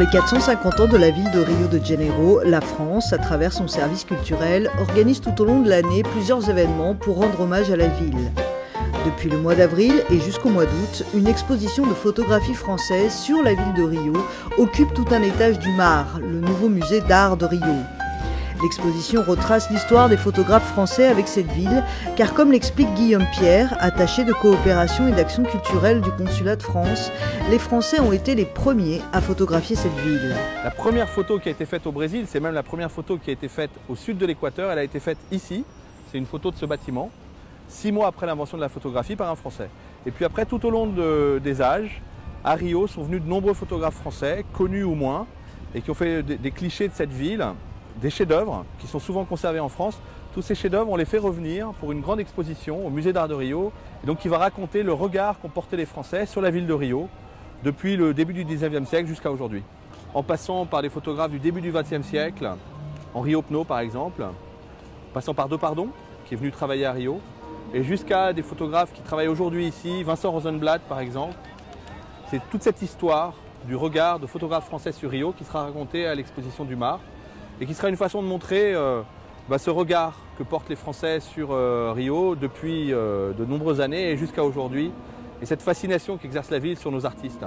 les 450 ans de la ville de Rio de Janeiro, la France, à travers son service culturel, organise tout au long de l'année plusieurs événements pour rendre hommage à la ville. Depuis le mois d'avril et jusqu'au mois d'août, une exposition de photographie française sur la ville de Rio occupe tout un étage du MAR, le nouveau musée d'art de Rio. L'exposition retrace l'histoire des photographes français avec cette ville, car comme l'explique Guillaume Pierre, attaché de coopération et d'action culturelle du consulat de France, les Français ont été les premiers à photographier cette ville. La première photo qui a été faite au Brésil, c'est même la première photo qui a été faite au sud de l'équateur, elle a été faite ici, c'est une photo de ce bâtiment, 6 mois après l'invention de la photographie par un Français. Et puis après, tout au long des âges, à Rio sont venus de nombreux photographes français, connus ou moins, et qui ont fait des clichés de cette ville, des chefs-d'œuvre qui sont souvent conservés en France. Tous ces chefs-d'œuvre, on les fait revenir pour une grande exposition au musée d'art de Rio, et donc qui va raconter le regard qu'ont porté les Français sur la ville de Rio depuis le début du 19e siècle jusqu'à aujourd'hui. En passant par des photographes du début du 20e siècle, Henri Opnaud par exemple, passant par Depardon, qui est venu travailler à Rio, et jusqu'à des photographes qui travaillent aujourd'hui ici, Vincent Rosenblatt par exemple. C'est toute cette histoire du regard de photographes français sur Rio qui sera racontée à l'exposition du MAR, et qui sera une façon de montrer ce regard que portent les Français sur Rio depuis de nombreuses années et jusqu'à aujourd'hui, et cette fascination qu'exerce la ville sur nos artistes.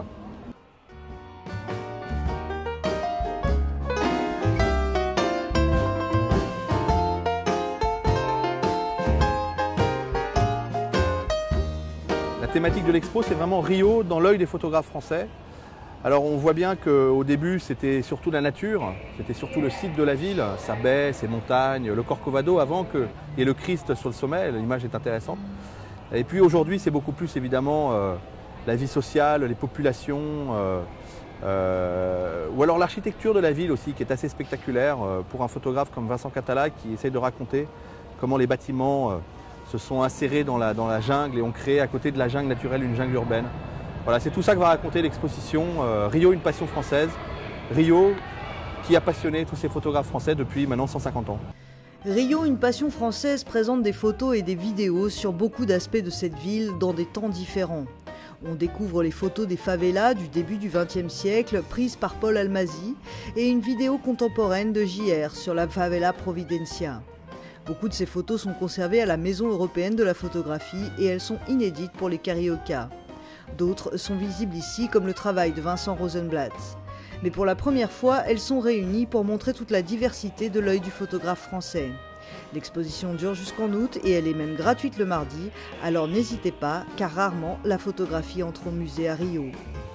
La thématique de l'expo, c'est vraiment Rio dans l'œil des photographes français. Alors on voit bien qu'au début c'était surtout la nature, c'était surtout le site de la ville, sa baie, ses montagnes, le Corcovado avant qu'il y ait le Christ sur le sommet, l'image est intéressante. Et puis aujourd'hui c'est beaucoup plus évidemment la vie sociale, les populations, ou alors l'architecture de la ville aussi qui est assez spectaculaire pour un photographe comme Vincent Catala qui essaye de raconter comment les bâtiments se sont insérés dans la jungle et ont créé à côté de la jungle naturelle une jungle urbaine. Voilà, c'est tout ça que va raconter l'exposition Rio, une passion française. Rio qui a passionné tous ces photographes français depuis maintenant 150 ans. Rio, une passion française présente des photos et des vidéos sur beaucoup d'aspects de cette ville dans des temps différents. On découvre les photos des favelas du début du XXe siècle prises par Paul Almasi et une vidéo contemporaine de JR sur la favela Providencia. Beaucoup de ces photos sont conservées à la Maison européenne de la photographie et elles sont inédites pour les Cariocas. D'autres sont visibles ici, comme le travail de Vincent Rosenblatt. Mais pour la première fois, elles sont réunies pour montrer toute la diversité de l'œil du photographe français. L'exposition dure jusqu'en août et elle est même gratuite le mardi, alors n'hésitez pas, car rarement la photographie entre au musée à Rio.